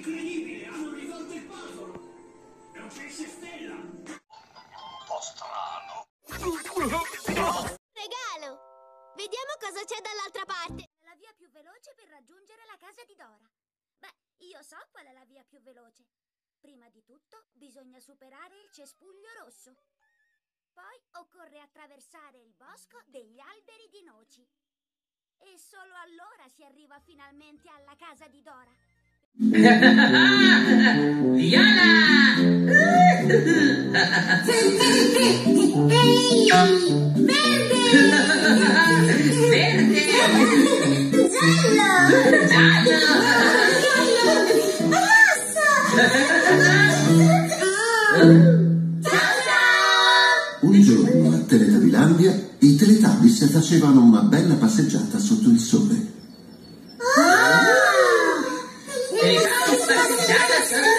Incredibile, hanno risolto il puzzle! È un pesce stella! Un po' strano. Regalo! Vediamo cosa c'è dall'altra parte. La via più veloce per raggiungere la casa di Dora. Beh, io so qual è la via più veloce. Prima di tutto bisogna superare il cespuglio rosso. Poi occorre attraversare il bosco degli alberi di noci. E solo allora si arriva finalmente alla casa di Dora. Viola! Verde! Giallo! Un giorno a Teletabilandia i Teletubbies facevano una bella passeggiata sotto il sole. Passeggiata sotto